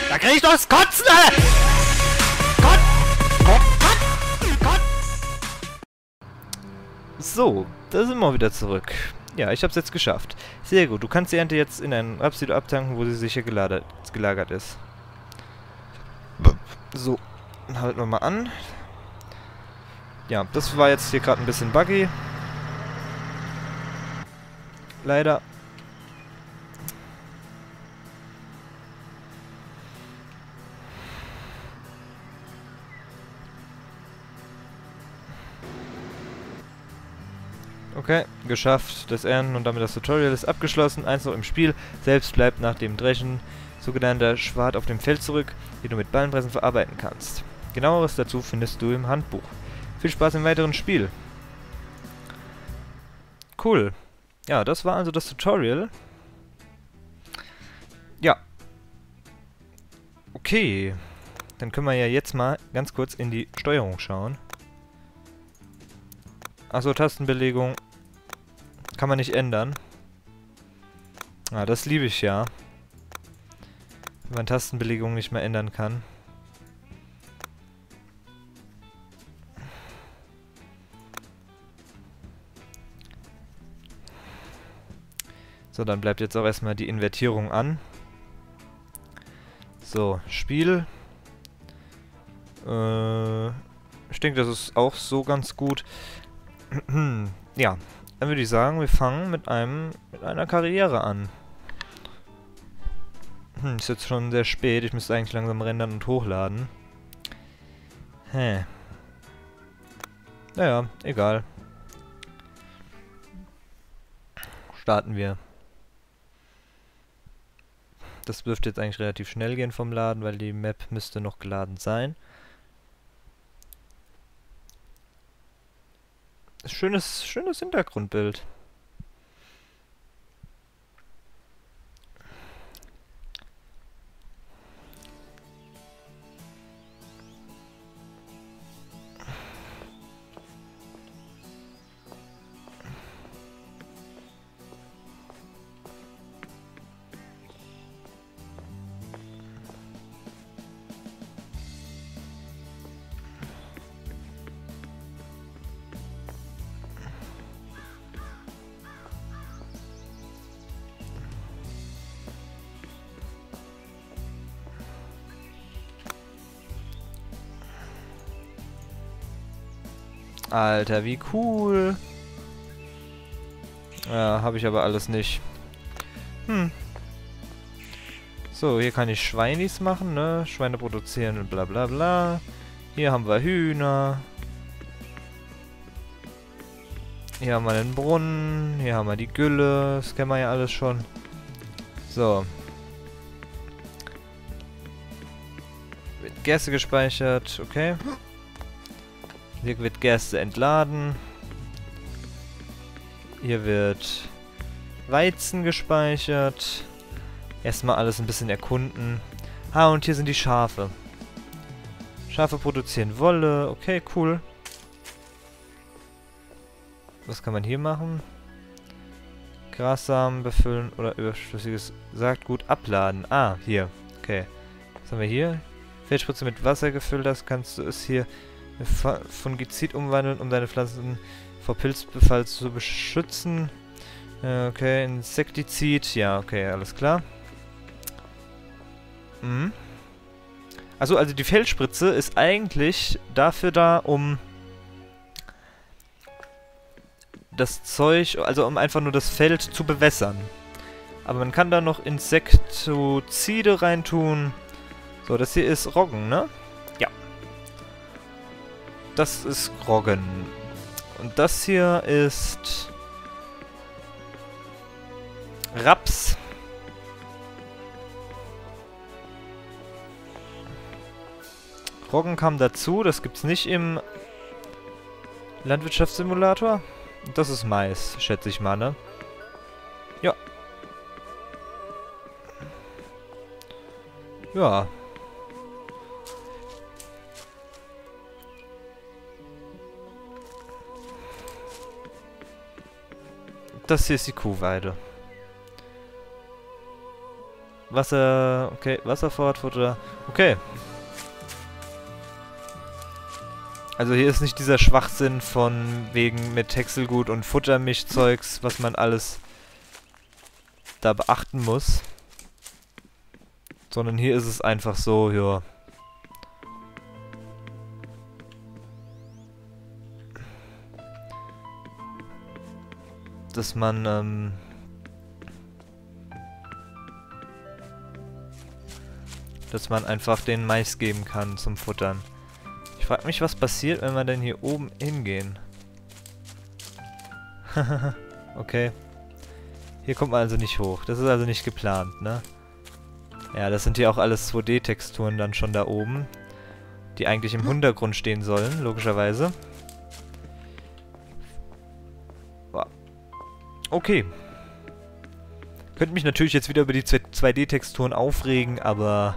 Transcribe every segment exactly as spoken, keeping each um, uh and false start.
Da krieg ich doch das Kotzen, Alter! Gott! Gott! Gott! Gott! So, da sind wir wieder zurück. Ja, ich hab's jetzt geschafft. Sehr gut, du kannst die Ente jetzt in ein Rapsilo abtanken, wo sie sicher gelagert, gelagert ist. So, dann halten wir mal an. Ja, das war jetzt hier gerade ein bisschen buggy. Leider. Okay, geschafft. Das Ernten und damit das Tutorial ist abgeschlossen. Eins noch im Spiel. Selbst bleibt nach dem Dreschen sogenannter Schwad auf dem Feld zurück, den du mit Ballenpressen verarbeiten kannst. Genaueres dazu findest du im Handbuch. Viel Spaß im weiteren Spiel. Cool. Ja, das war also das Tutorial. Ja. Okay. Dann können wir ja jetzt mal ganz kurz in die Steuerung schauen. Achso, Tastenbelegung kann man nicht ändern. Ah, das liebe ich ja. Wenn man Tastenbelegung nicht mehr ändern kann. So, dann bleibt jetzt auch erstmal die Invertierung an. So, Spiel. Äh, ich denke, das ist auch so ganz gut. Ja, dann würde ich sagen, wir fangen mit einem mit einer Karriere an. Hm, ist jetzt schon sehr spät. Ich müsste eigentlich langsam rendern und hochladen. Hä. Naja, egal. Starten wir. Das dürfte jetzt eigentlich relativ schnell gehen vom Laden, weil die Map müsste noch geladen sein. Schönes, schönes Hintergrundbild. Alter, wie cool. Ja, habe ich aber alles nicht. Hm. So, hier kann ich Schweinis machen, ne? Schweine produzieren und bla bla bla. Hier haben wir Hühner. Hier haben wir den Brunnen. Hier haben wir die Gülle. Das kennen wir ja alles schon. So. Wird Gerste gespeichert. Okay. Hier wird Gerste entladen. Hier wird Weizen gespeichert. Erstmal alles ein bisschen erkunden. Ah, und hier sind die Schafe. Schafe produzieren Wolle. Okay, cool. Was kann man hier machen? Grassamen befüllen oder überschüssiges Saatgut abladen. Ah, hier. Okay. Was haben wir hier? Feldspritze mit Wasser gefüllt hast, kannst du es hier Fungizid umwandeln, um deine Pflanzen vor Pilzbefall zu beschützen. Äh, okay, Insektizid. Ja, okay, alles klar. Mhm. Also, also die Feldspritze ist eigentlich dafür da, um das Zeug, also um einfach nur das Feld zu bewässern. Aber man kann da noch Insektizide reintun. So, das hier ist Roggen, ne? Ja. Das ist Roggen. Und das hier ist Raps. Roggen kam dazu, das gibt's nicht im Landwirtschaftssimulator. Das ist Mais, schätze ich mal, ne? Ja. Ja. Das hier ist die Kuhweide. Wasser... Okay, Wasservorratfutter. Okay. Also hier ist nicht dieser Schwachsinn von wegen mit Häckselgut und Futtermischzeugs, was man alles da beachten muss. Sondern hier ist es einfach so, ja. Dass man, ähm... dass man einfach den Mais geben kann zum Futtern. Ich frage mich, was passiert, wenn wir denn hier oben hingehen. Okay. Hier kommt man also nicht hoch. Das ist also nicht geplant, ne? Ja, das sind hier auch alles zwei D-Texturen dann schon da oben. Die eigentlich im Hintergrund stehen sollen, logischerweise. Okay. Könnte mich natürlich jetzt wieder über die zwei D-Texturen aufregen, aber...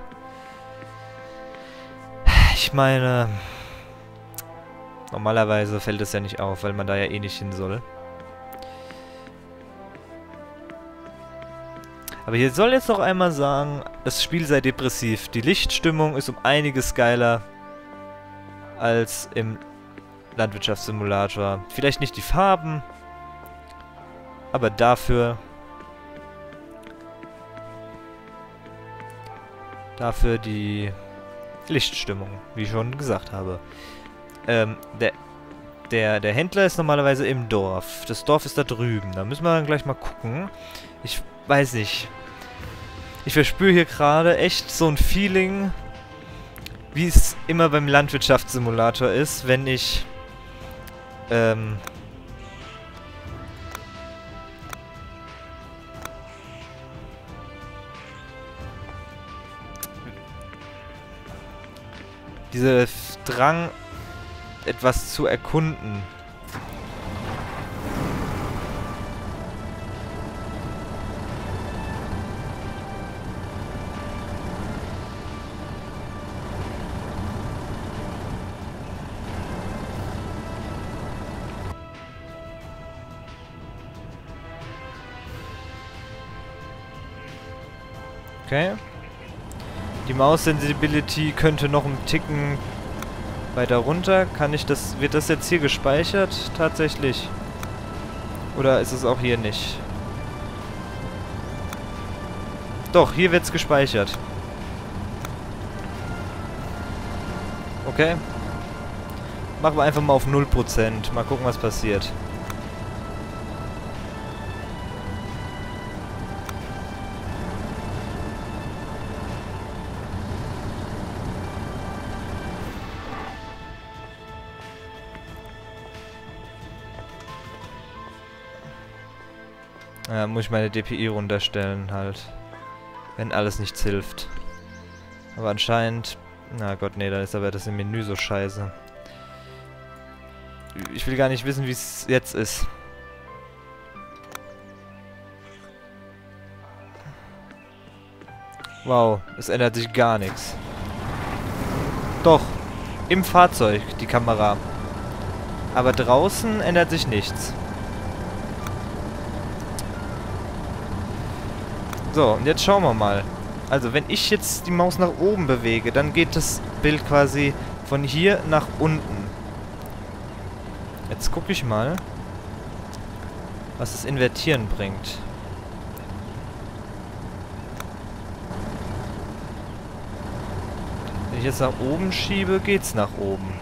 Ich meine... Normalerweise fällt es ja nicht auf, weil man da ja eh nicht hin soll. Aber hier soll jetzt noch einmal sagen, das Spiel sei depressiv. Die Lichtstimmung ist um einiges geiler als im Landwirtschaftssimulator. Vielleicht nicht die Farben, aber dafür... Dafür die Lichtstimmung, wie ich schon gesagt habe. Ähm, der, der, der Händler ist normalerweise im Dorf. Das Dorf ist da drüben. Da müssen wir dann gleich mal gucken. Ich weiß nicht. Ich verspüre hier gerade echt so ein Feeling, wie es immer beim Landwirtschaftssimulator ist, wenn ich ähm, dieser Drang, etwas zu erkunden. Okay. Die Maus-Sensibility könnte noch einen Ticken weiter runter. Kann ich das... Wird das jetzt hier gespeichert? Tatsächlich. Oder ist es auch hier nicht? Doch, hier wird es gespeichert. Okay. Machen wir einfach mal auf null Prozent. Mal gucken, was passiert. Ja, muss ich meine D P I runterstellen halt. Wenn alles nichts hilft. Aber anscheinend... Na Gott, nee, da ist aber das im Menü so scheiße. Ich will gar nicht wissen, wie es jetzt ist. Wow, es ändert sich gar nichts. Doch, im Fahrzeug die Kamera. Aber draußen ändert sich nichts. So, und jetzt schauen wir mal. Also, wenn ich jetzt die Maus nach oben bewege, dann geht das Bild quasi von hier nach unten. Jetzt gucke ich mal, was das Invertieren bringt. Wenn ich jetzt nach oben schiebe, geht's nach oben.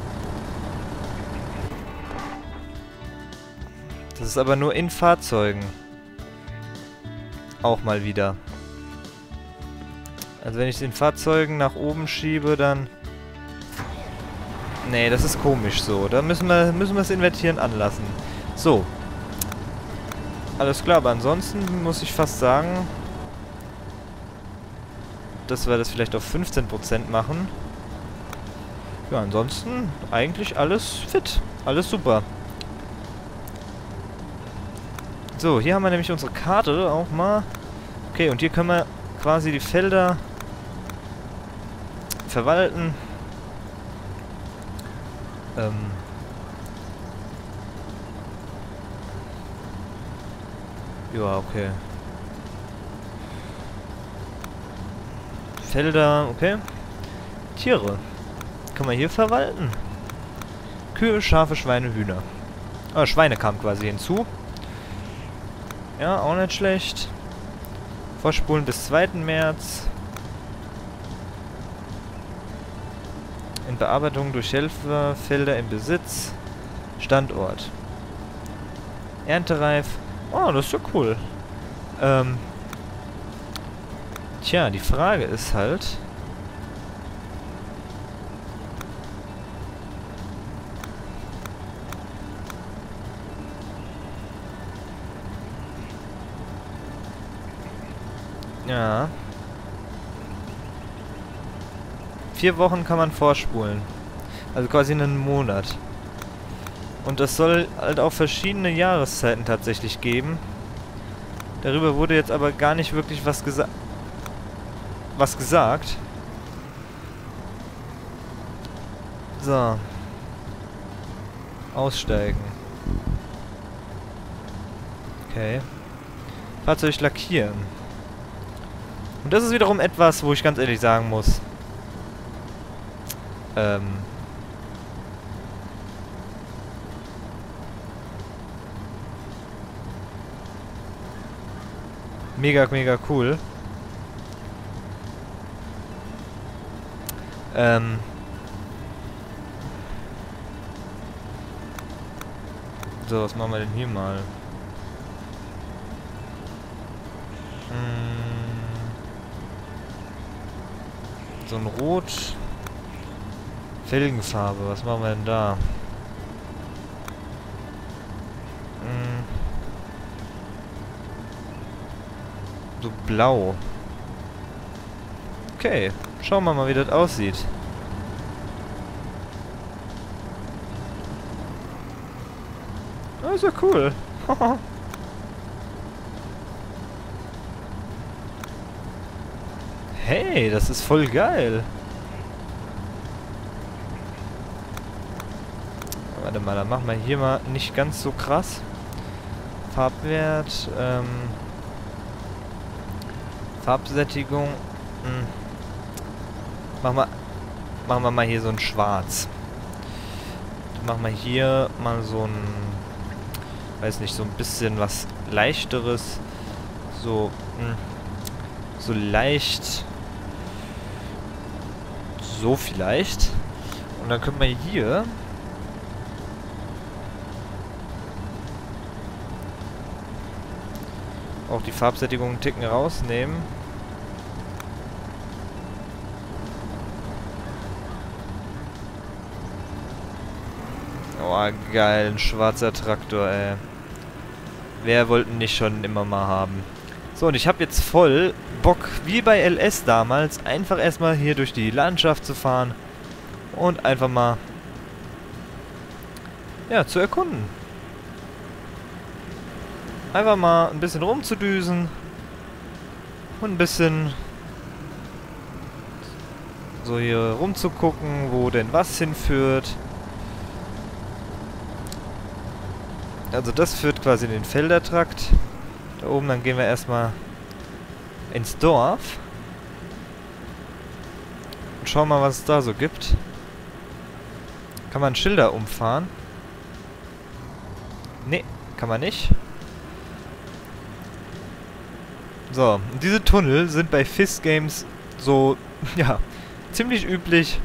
Das ist aber nur in Fahrzeugen. Auch mal wieder. Also wenn ich den Fahrzeugen nach oben schiebe, dann... Nee, das ist komisch so. Da müssen wir müssen wir das Invertieren anlassen. So. Alles klar, aber ansonsten muss ich fast sagen, dass wir das vielleicht auf fünfzehn Prozent machen. Ja, ansonsten eigentlich alles fit. Alles super. So, hier haben wir nämlich unsere Karte auch mal. Okay, und hier können wir quasi die Felder verwalten. Ähm. Ja, okay. Felder, okay. Tiere. Kann man hier verwalten? Kühe, Schafe, Schweine, Hühner. Ah, Schweine kamen quasi hinzu. Ja, auch nicht schlecht. Vorspulen bis zweiten März. In Bearbeitung durch Helfer, Felder im Besitz. Standort. Erntereif. Oh, das ist ja cool. Ähm. Tja, die Frage ist halt... Ja. Vier Wochen kann man vorspulen. Also quasi einen Monat. Und das soll halt auch verschiedene Jahreszeiten tatsächlich geben. Darüber wurde jetzt aber gar nicht wirklich was gesagt. Was gesagt. So. Aussteigen. Okay. Fahrzeug lackieren. Und das ist wiederum etwas, wo ich ganz ehrlich sagen muss. Ähm. Mega, mega cool. Ähm. So, was machen wir denn hier mal? Hm. So ein Rot. Felgenfarbe, was machen wir denn da? Hm. So blau. Okay, schauen wir mal, wie das aussieht. Das ist ja cool. Hey, das ist voll geil. Warte mal, dann machen wir hier mal nicht ganz so krass. Farbwert, ähm... Farbsättigung. Hm. Machen wir, machen wir mal hier so ein Schwarz. Dann machen wir hier mal so ein... Weiß nicht, so ein bisschen was Leichteres. So... Hm, so leicht... So vielleicht. Und dann können wir hier... auch die Farbsättigung einen Ticken rausnehmen. Oh, geil, ein schwarzer Traktor, ey. Wer wollte ihn nicht schon immer mal haben? So, und ich habe jetzt voll Bock, wie bei L S damals, einfach erstmal hier durch die Landschaft zu fahren und einfach mal, ja, zu erkunden. Einfach mal ein bisschen rumzudüsen und ein bisschen so hier rumzugucken, wo denn was hinführt. Also das führt quasi in den Feldertrakt. Da oben, dann gehen wir erstmal ins Dorf. Und schauen mal, was es da so gibt. Kann man Schilder umfahren? Nee, kann man nicht. So, und diese Tunnel sind bei Fist Games so, ja, ziemlich üblich.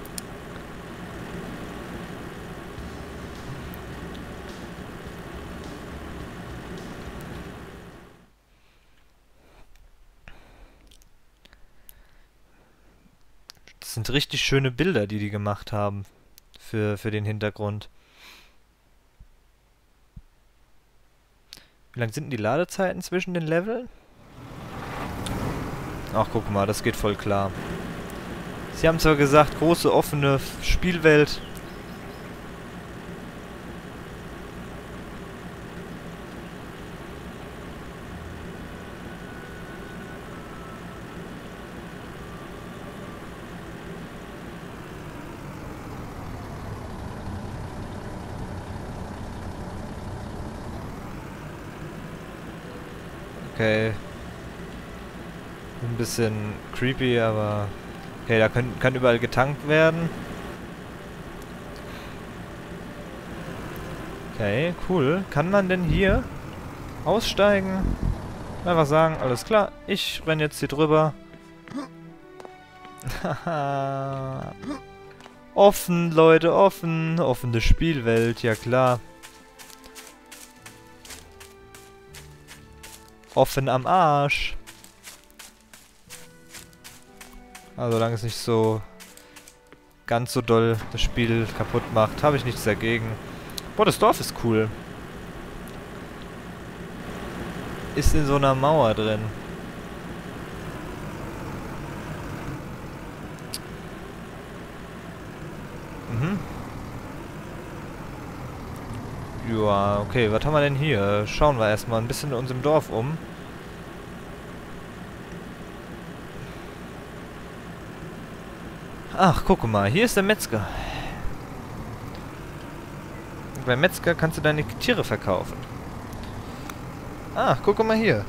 Das sind richtig schöne Bilder, die die gemacht haben für, für den Hintergrund. Wie lang sind denn die Ladezeiten zwischen den Leveln? Ach, guck mal, das geht voll klar. Sie haben zwar gesagt, große offene Spielwelt. Okay. bisschen creepy, aber... Okay, da können, kann überall getankt werden. Okay, cool. Kann man denn hier aussteigen? Einfach sagen, alles klar, ich renne jetzt hier drüber. Haha. Offen, Leute, offen. Offene Spielwelt, ja klar. Offen am Arsch. Also solange es nicht so ganz so doll das Spiel kaputt macht, habe ich nichts dagegen. Boah, das Dorf ist cool. Ist in so einer Mauer drin. Mhm. Ja, okay, was haben wir denn hier? Schauen wir erstmal ein bisschen in unserem Dorf um. Ach, guck mal, hier ist der Metzger. Und beim Metzger kannst du deine Tiere verkaufen. Ach, guck mal hier.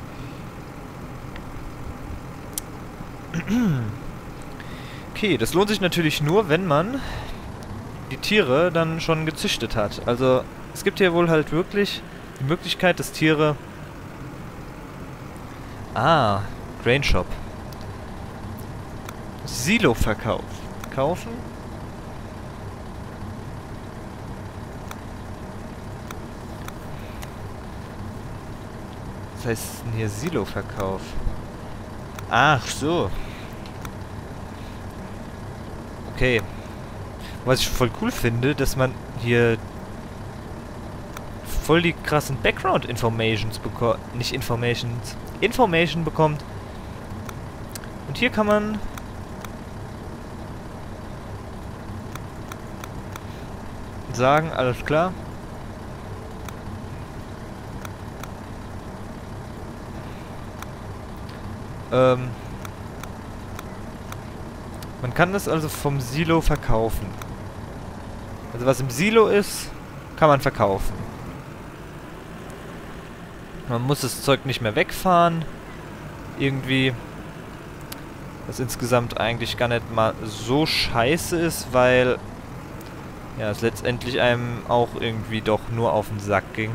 Okay, das lohnt sich natürlich nur, wenn man die Tiere dann schon gezüchtet hat. Also, es gibt hier wohl halt wirklich die Möglichkeit, dass Tiere... Ah, Grain Shop. Silo-Verkauf. Kaufen? Was heißt denn hier Silo-Verkauf? Ach so. Okay. Was ich voll cool finde, dass man hier voll die krassen Background-Informations bekommt. Nicht Informations. Information bekommt. Und hier kann man... sagen, alles klar. Ähm... Man kann das also vom Silo verkaufen. Also was im Silo ist, kann man verkaufen. Man muss das Zeug nicht mehr wegfahren. Irgendwie. Was insgesamt eigentlich gar nicht mal so scheiße ist, weil ja, es letztendlich einem auch irgendwie doch nur auf den Sack ging.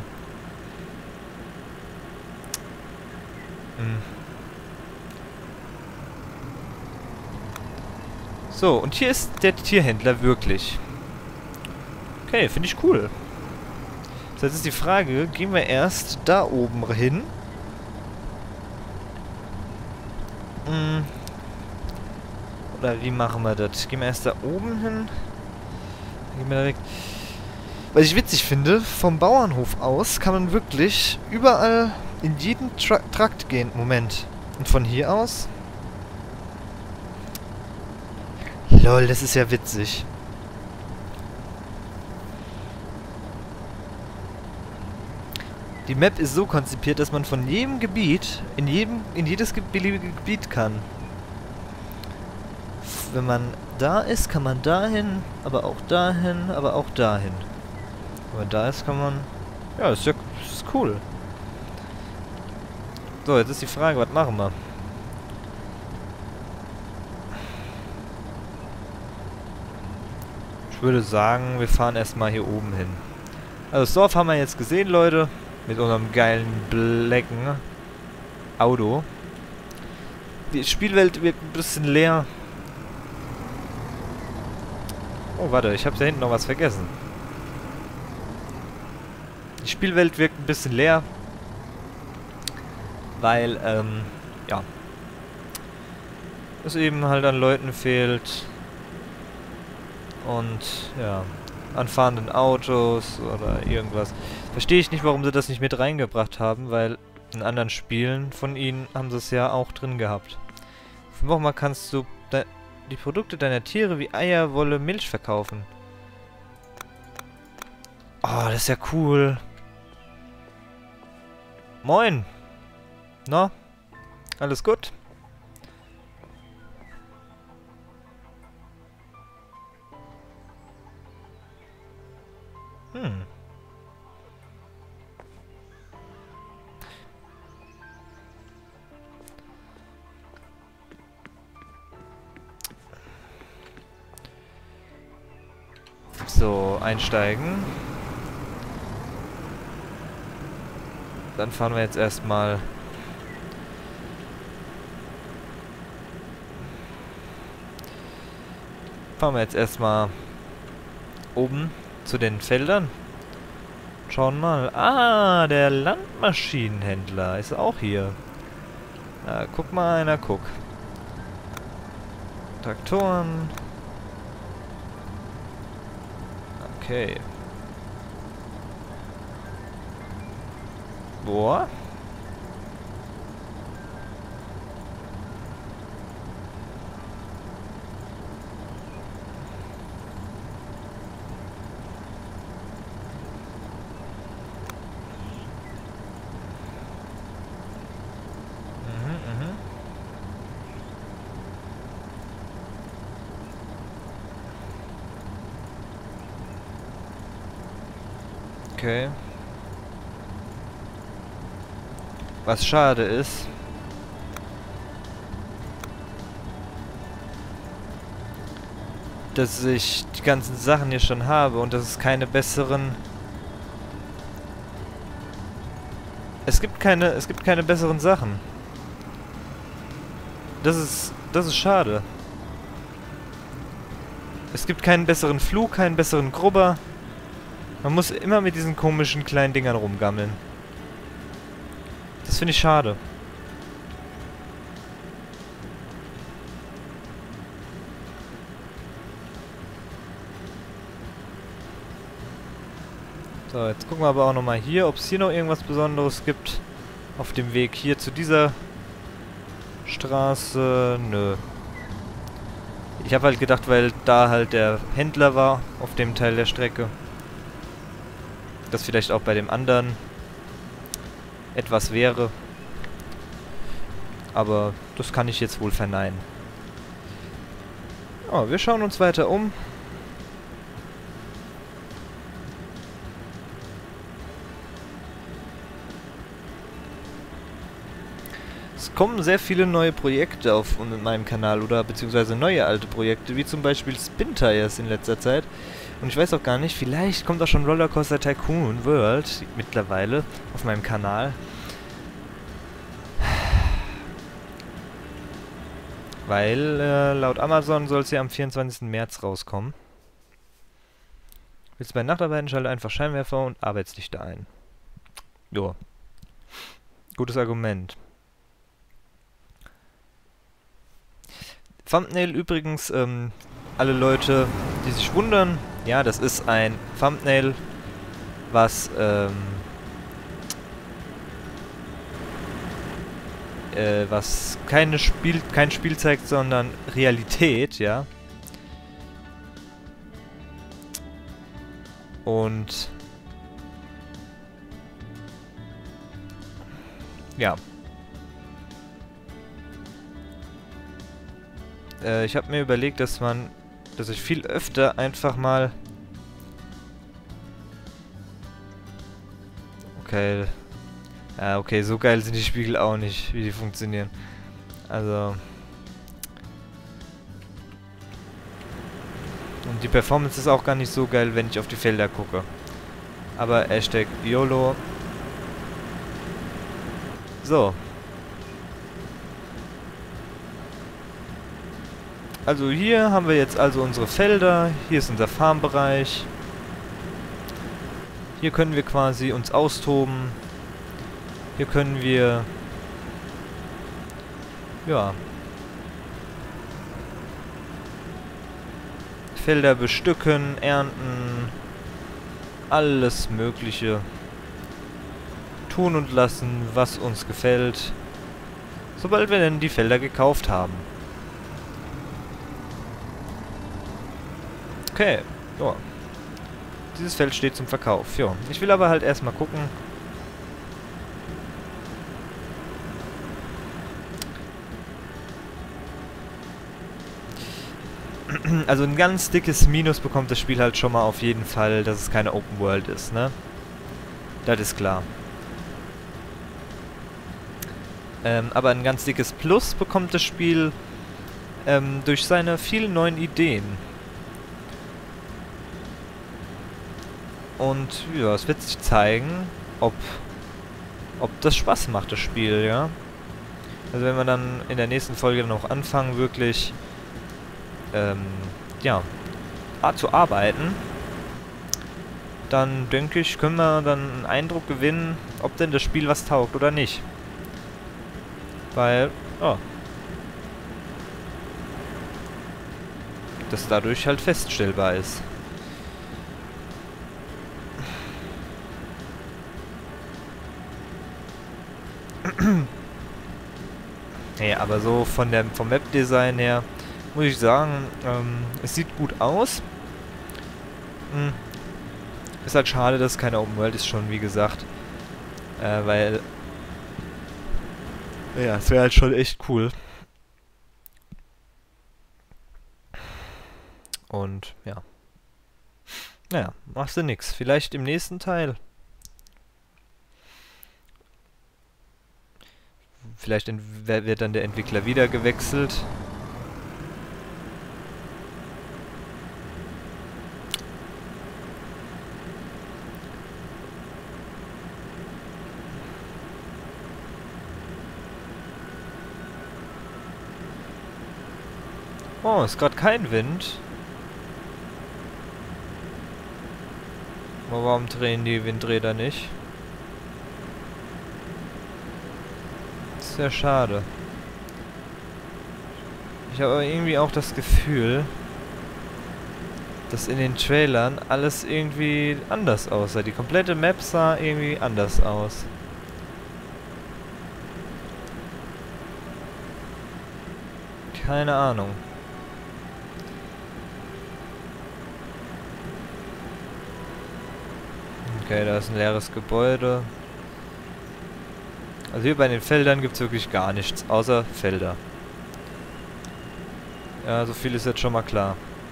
Hm. So, und hier ist der Tierhändler wirklich. Okay, finde ich cool. So, jetzt ist die Frage, gehen wir erst da oben hin? Hm. Oder wie machen wir das? Gehen wir erst da oben hin? Gehen wir direkt... Was ich witzig finde, vom Bauernhof aus kann man wirklich überall in jeden Tra Trakt gehen. Moment. Und von hier aus? Lol, das ist ja witzig. Die Map ist so konzipiert, dass man von jedem Gebiet in jedem in jedes beliebige Gebiet kann. Wenn man da ist, kann man dahin, aber auch dahin, aber auch dahin. Wenn man da ist, kann man... Ja, das ist ja das ist cool. So, jetzt ist die Frage, was machen wir? Ich würde sagen, wir fahren erstmal hier oben hin. Also das Dorf haben wir jetzt gesehen, Leute. Mit unserem geilen blacken Auto. Die Spielwelt wird ein bisschen leer. Oh, warte, ich habe da hinten noch was vergessen. Die Spielwelt wirkt ein bisschen leer. Weil, ähm, ja. Es eben halt an Leuten fehlt. Und, ja. An fahrenden Autos oder irgendwas. Verstehe ich nicht, warum sie das nicht mit reingebracht haben, weil in anderen Spielen von ihnen haben sie es ja auch drin gehabt. Nochmal kannst du die Produkte deiner Tiere wie Eier, Wolle, Milch verkaufen. Oh, das ist ja cool. Moin. Na? Alles gut? Hm. So, einsteigen. Dann fahren wir jetzt erstmal fahren wir jetzt erstmal oben zu den Feldern. Schauen mal. Ah, der Landmaschinenhändler ist auch hier. Na, guck mal einer, guck. Traktoren. Okay. Boah. Okay. Was schade ist, dass ich die ganzen Sachen hier schon habe und dass es keine besseren... Es gibt keine, es gibt keine besseren Sachen. Das ist, das ist schade. Es gibt keinen besseren Flug, keinen besseren Grubber. Man muss immer mit diesen komischen kleinen Dingern rumgammeln. Das finde ich schade. So, jetzt gucken wir aber auch nochmal hier, ob es hier noch irgendwas Besonderes gibt. Auf dem Weg hier zu dieser Straße. Nö. Ich habe halt gedacht, weil da halt der Händler war, auf dem Teil der Strecke, dass vielleicht auch bei dem anderen etwas wäre. Aber das kann ich jetzt wohl verneinen. Oh, wir schauen uns weiter um. Es kommen sehr viele neue Projekte auf meinem Kanal oder beziehungsweise neue alte Projekte, wie zum Beispiel Spin Tires in letzter Zeit. Und ich weiß auch gar nicht, vielleicht kommt auch schon Rollercoaster Tycoon World mittlerweile auf meinem Kanal. Weil äh, laut Amazon soll es ja am vierundzwanzigsten März rauskommen. Willst du bei Nachtarbeiten, schalte einfach Scheinwerfer und Arbeitslichter ein. Jo. Gutes Argument. Thumbnail übrigens, ähm, alle Leute, die sich wundern, ja, das ist ein Thumbnail, was, ähm, äh, was keine Spiel, kein Spiel zeigt, sondern Realität, ja. Und, ja. Äh, ich habe mir überlegt, dass man, dass ich viel öfter einfach mal... Okay. Ja, okay, so geil sind die Spiegel auch nicht, wie die funktionieren. Also... Und die Performance ist auch gar nicht so geil, wenn ich auf die Felder gucke. Aber Hashtag YOLO. So. Also hier haben wir jetzt also unsere Felder. Hier ist unser Farmbereich. Hier können wir quasi uns austoben. Hier können wir... Ja... Felder bestücken, ernten, alles Mögliche tun und lassen, was uns gefällt, sobald wir denn die Felder gekauft haben. Okay, ja. Dieses Feld steht zum Verkauf, ja. Ich will aber halt erstmal gucken. Also ein ganz dickes Minus bekommt das Spiel halt schon mal auf jeden Fall, dass es keine Open World ist, ne? Das ist klar. Ähm, aber ein ganz dickes Plus bekommt das Spiel ähm, durch seine vielen neuen Ideen. Und ja, es wird sich zeigen, ob, ob das Spaß macht, das Spiel, ja. Also wenn wir dann in der nächsten Folge dann auch anfangen, wirklich, ähm, ja, zu arbeiten, dann denke ich, können wir dann einen Eindruck gewinnen, ob denn das Spiel was taugt oder nicht. Weil, oh, das dadurch halt feststellbar ist. Ja, aber so von der, vom Webdesign her muss ich sagen, ähm, es sieht gut aus. Hm. Ist halt schade, dass es keine Open World ist schon, wie gesagt. Äh, weil... Ja, es wäre halt schon echt cool. Und, ja. Naja, machst du nix. Vielleicht im nächsten Teil. Vielleicht wird dann der Entwickler wieder gewechselt. Oh, ist gerade kein Wind. Aber warum drehen die Windräder nicht? Sehr schade. Ich habe aber irgendwie auch das Gefühl, dass in den Trailern alles irgendwie anders aussah. Die komplette Map sah irgendwie anders aus. Keine Ahnung. Okay, da ist ein leeres Gebäude. Also hier bei den Feldern gibt es wirklich gar nichts, außer Felder. Ja, so viel ist jetzt schon mal klar.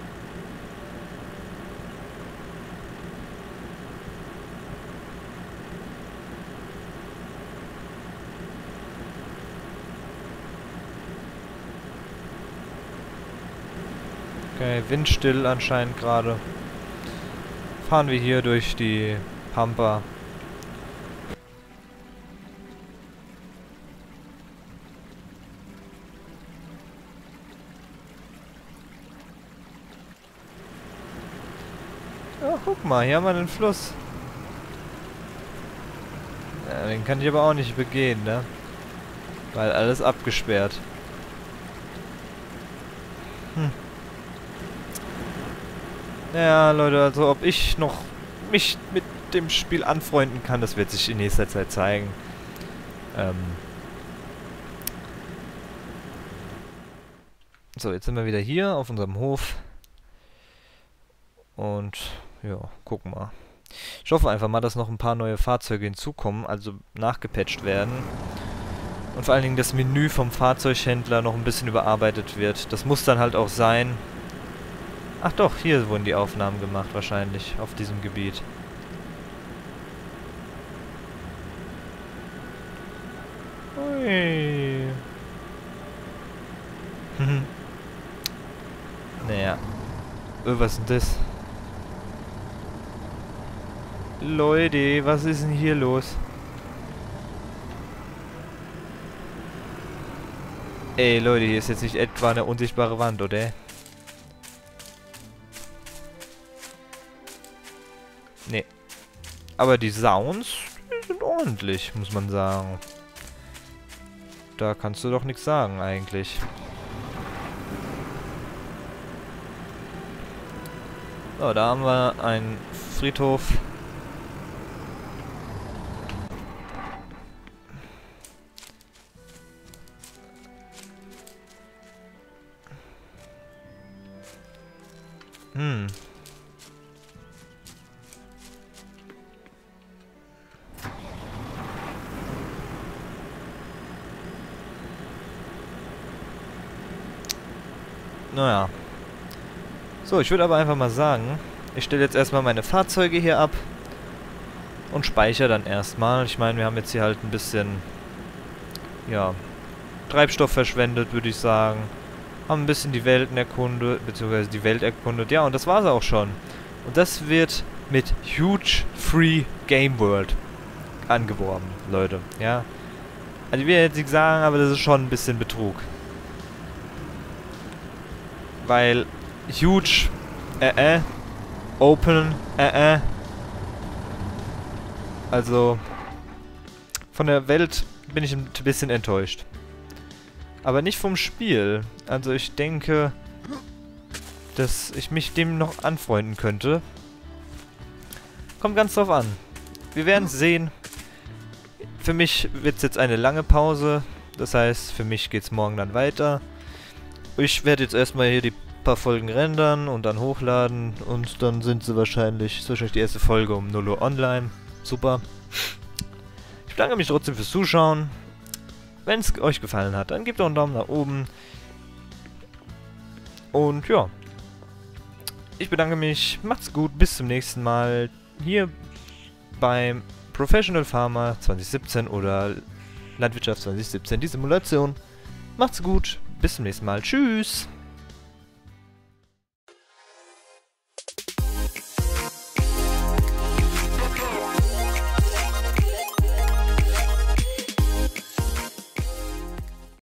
Okay, windstill anscheinend gerade. Fahren wir hier durch die Pampa. Oh, guck mal, hier haben wir einen Fluss. Ja, den kann ich aber auch nicht begehen, ne? Weil alles abgesperrt. Hm. Ja, Leute, also ob ich noch mich mit dem Spiel anfreunden kann, das wird sich in nächster Zeit zeigen. Ähm so, jetzt sind wir wieder hier auf unserem Hof. Und ja, gucken wir. Ich hoffe einfach mal, dass noch ein paar neue Fahrzeuge hinzukommen, also nachgepatcht werden. Und vor allen Dingen das Menü vom Fahrzeughändler noch ein bisschen überarbeitet wird. Das muss dann halt auch sein. Ach doch, hier wurden die Aufnahmen gemacht wahrscheinlich, auf diesem Gebiet. Ui. Naja. Oh, was ist denn das? Leute, was ist denn hier los? Ey, Leute, hier ist jetzt nicht etwa eine unsichtbare Wand, oder? Nee. Aber die Sounds, die sind ordentlich, muss man sagen. Da kannst du doch nichts sagen, eigentlich. So, da haben wir einen Friedhof. Hm. Naja. So, ich würde aber einfach mal sagen, ich stelle jetzt erstmal meine Fahrzeuge hier ab und speichere dann erstmal. Ich meine, wir haben jetzt hier halt ein bisschen, ja, Treibstoff verschwendet, würde ich sagen. Haben ein bisschen die Welten erkundet, beziehungsweise die Welt erkundet. Ja, und das war's auch schon. Und das wird mit Huge Free Game World angeworben, Leute, ja. Also ich will jetzt nicht sagen, aber das ist schon ein bisschen Betrug. Weil Huge, äh, äh, Open, äh, äh. Also, von der Welt bin ich ein bisschen enttäuscht. Aber nicht vom Spiel. Also ich denke, dass ich mich dem noch anfreunden könnte. Kommt ganz drauf an. Wir werden sehen. Für mich wird es jetzt eine lange Pause. Das heißt, für mich geht es morgen dann weiter. Ich werde jetzt erstmal hier die paar Folgen rendern und dann hochladen. Und dann sind sie wahrscheinlich, ist wahrscheinlich die erste Folge um null Uhr online. Super. Ich bedanke mich trotzdem fürs Zuschauen. Wenn es euch gefallen hat, dann gebt doch einen Daumen nach oben. Und ja. Ich bedanke mich. Macht's gut. Bis zum nächsten Mal. Hier beim Professional Farmer zwanzig siebzehn oder Landwirtschaft zwanzig siebzehn. Die Simulation. Macht's gut. Bis zum nächsten Mal. Tschüss.